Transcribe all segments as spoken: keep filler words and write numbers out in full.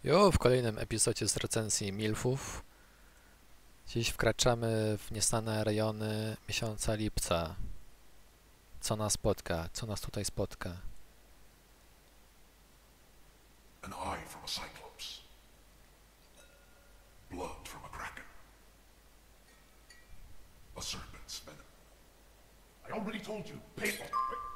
Jo, w kolejnym epizodzie z recenzji milfów. Dziś wkraczamy w nieznane rejony miesiąca lipca. Co nas spotka? Co nas tutaj spotka? An eye from a cyclops. Blood from a kraken. A serpent's venom. I already told you, pay.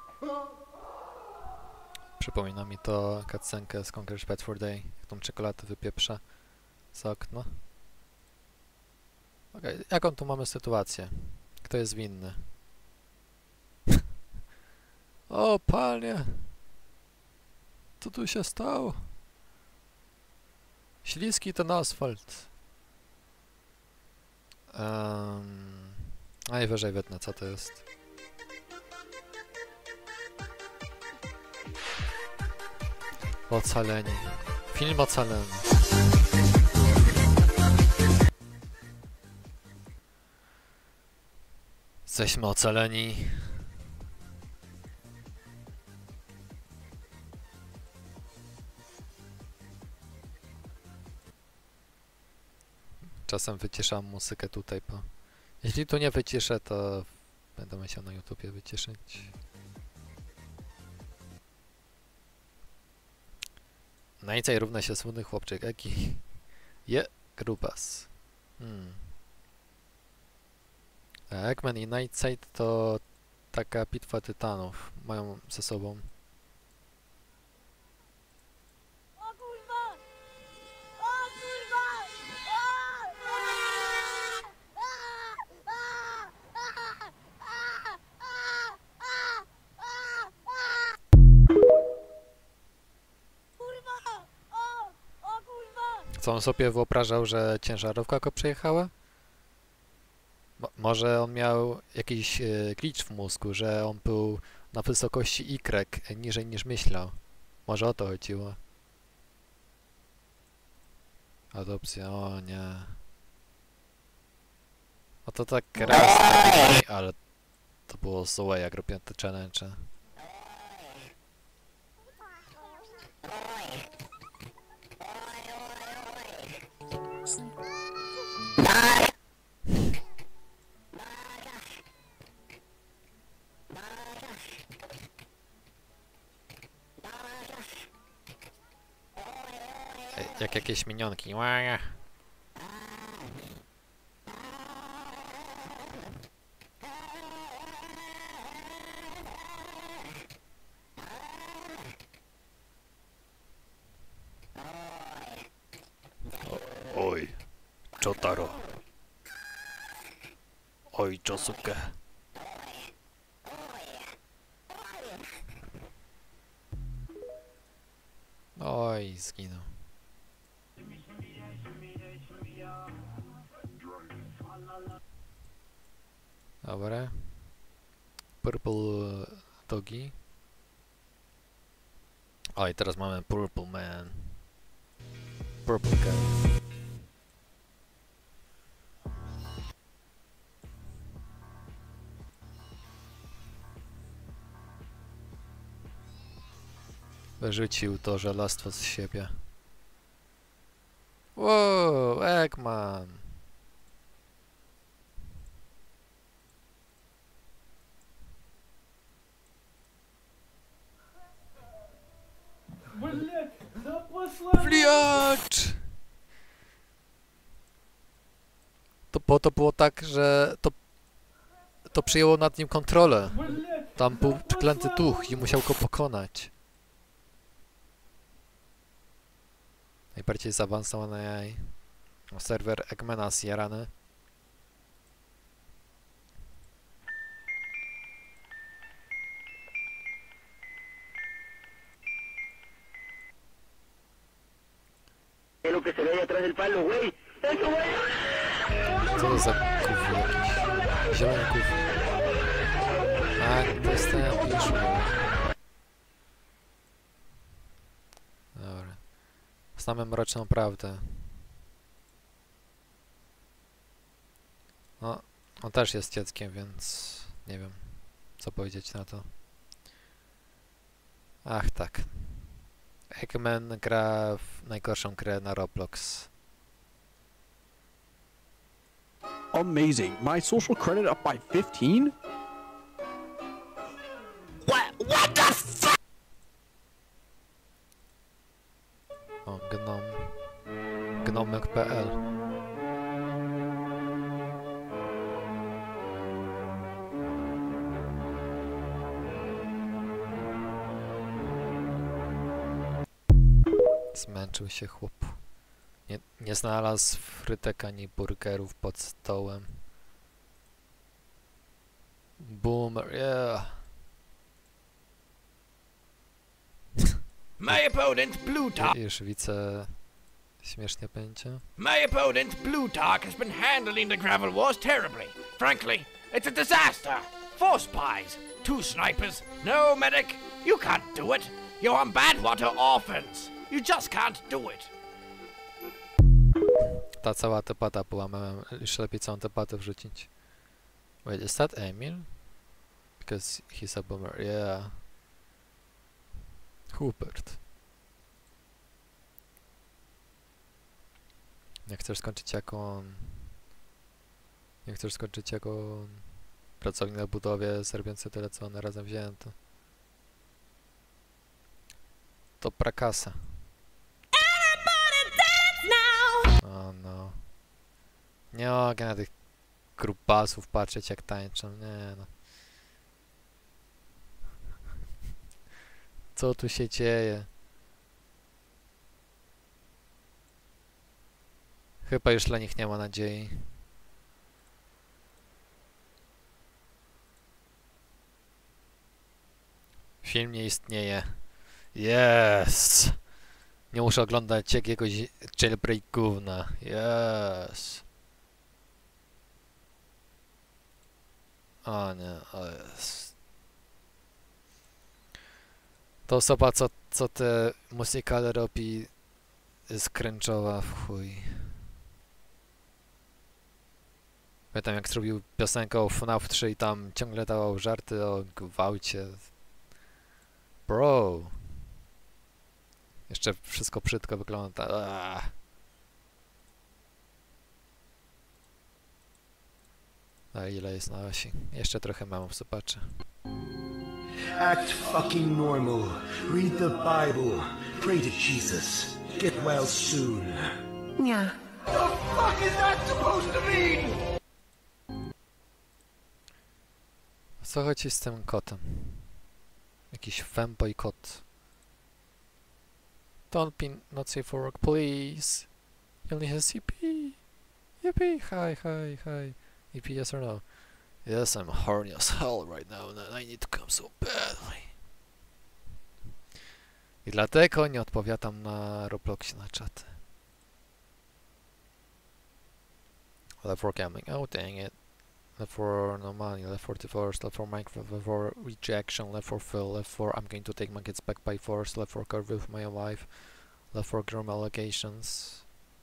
Przypomina mi to cutscenkę z Conquer Bad Fur Day, jak tą czekoladę wypieprza z okna. Okej, okay, jaką tu mamy sytuację? Kto jest winny? O, panie! Co tu się stało? Śliski ten asfalt. Um, najwyżej wytnę, co to jest. Ocaleni. Film ocalony. Jesteśmy ocaleni. Czasem wyciszam muzykę tutaj, bo jeśli tu nie wyciszę, to będę musiał na YouTubie wyciszyć. Najcej równa się słynny chłopczyk, jaki je grubas. Hmm. Eggman i Nightside to taka bitwa tytanów mają ze sobą. Co on sobie wyobrażał, że ciężarówka go przejechała? Mo może on miał jakiś e, glitch w mózgu, że on był na wysokości Y, niżej niż myślał. Może o to chodziło. Adopcja, o nie. No to tak raz, ale to było złe, jak robiłem te challenge. Jak jakieś minionki. Oj, Jotaro. Oj, Josuke. Oj, zginął. Dobra. Purple Doggy. O, i teraz mamy Purple Man. Purple Guy. Wyrzucił to żelastwo z siebie. Wow, Eggman! Wliacz! To, bo to było tak, że to, to przyjęło nad nim kontrolę. Tam był przeklęty duch i musiał go pokonać. Najbardziej zaawansowany A I. Serwer Eggmana zjarany. Lo que se ve ahí atrás del palo, güey. ¡Eso, güey! Co to za gówno jakiś? Zielony gówno. A, to jest ten pisz. Dobra. Znamy mroczną prawdę. No, on też jest dzieckiem, więc nie wiem, co powiedzieć na to. Ach, tak. Eggman gra w najgorszą grę na Roblox. Amazing. My social credit up by fifteen? What? What the f- O, gnom. gnomek kropka p l. Zmęczył się chłop. Nie, nie znalazł frytek ani burgerów pod stołem. Boomer, yeah. My opponent, Plutarch. Już widzę, śmiesznie będzie. My opponent, Plutarch, has been handling the gravel wars terribly. Frankly, it's a disaster. Four spies, two snipers, no medic. You can't do it. You're on Badwater Orphans. You just can't do it. Ta cała debata była memem. Już lepiej całą debatę wrzucić. Wait, is that Emil? Because he's a boomer, yeah. Hubert. Nie chcesz skończyć jako on. Nie chcesz skończyć jako on. Pracownik na budowie, zarbiący tyle co one razem wzięte. To prakasa. O no. Nie mogę na tych grubasów patrzeć jak tańczą, nie no. Co tu się dzieje? Chyba już dla nich nie ma nadziei. Film nie istnieje. Yes! Nie muszę oglądać jakiegoś jailbreak gówna. Yes! O nie, o jest. To osoba, co, co te musicale robi, jest cringe'owa w chuj. Pamiętam jak zrobił piosenkę o F NAF trzy i tam ciągle dawał żarty o gwałcie. Bro! Jeszcze wszystko brzydko wygląda. Aaaa. A ile jest na osi? Jeszcze trochę mamów zobaczę. Act fucking normal. Read the Bible. Pray to Jesus. Get well soon. Nie. The fuck is that supposed to mean? Co chodzi z tym kotem? Jakiś femboy kot. Don't be not safe for work, please. You only has C P. Yippee! Hi, hi, hi. E P, yes or no? Yes, I'm horny as hell right now and I need to come so badly. I dlatego nie odpowiadam na Robloxie na czaty. Left for gambling, oh dang it. Left for no money, left for divorce, left for Minecraft, left for rejection, left for Phil, left for I'm going to take my kids back by force, left for curve with my wife, left for grim allegations.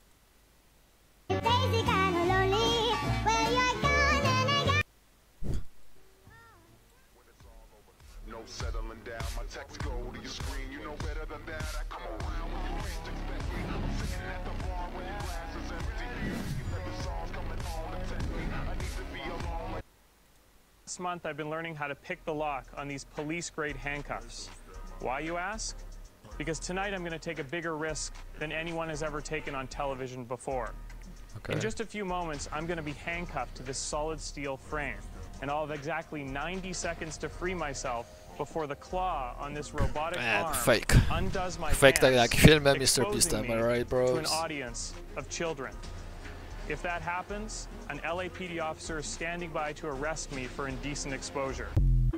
No settling down, my text go to your screen. You know better than that. I come around when you least expect me. I'm sitting at the bar when the glass is empty. You let the songs coming on and tempt me. I need to be alone. This month I've been learning how to pick the lock on these police-grade handcuffs. Why, you ask? Because tonight I'm going to take a bigger risk than anyone has ever taken on television before. Okay. In just a few moments, I'm going to be handcuffed to this solid steel frame, and I'll have exactly ninety seconds to free myself before the claw on this robotic Man, arm fake. undoes my Fake tak pants, jak w filmie mister exposing Beast, am I me right, to an bros? audience of children. If that happens, an L A P D officer is standing by to arrest me for indecent exposure.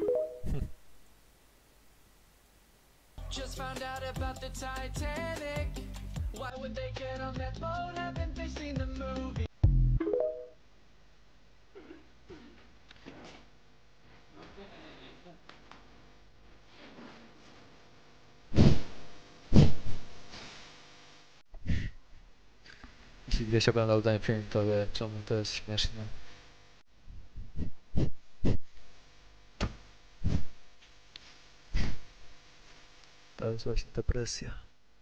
Just found out about the Titanic. Why would they get on that boat? Haven't they seen the movie? Jeśli gdzieś oglądał ten film, to wie, czemu to jest śmieszne. To jest właśnie depresja.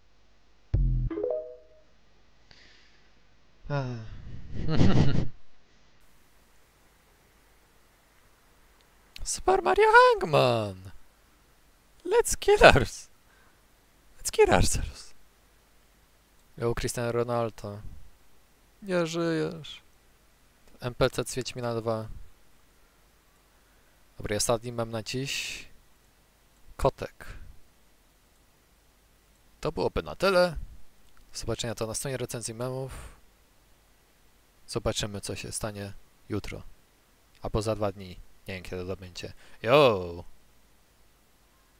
Super Mario Hangman! Let's killers! Let's kill ourselves! Yo, Cristiano Ronaldo. Nie żyjesz. N P C z Wiedźmina dwa. Dobra, i ostatni mem na dziś. Kotek. To byłoby na tyle. Do zobaczenia to na stronie recenzji memów. Zobaczymy, co się stanie jutro. Albo za dwa dni. Nie wiem, kiedy to będzie. Yo!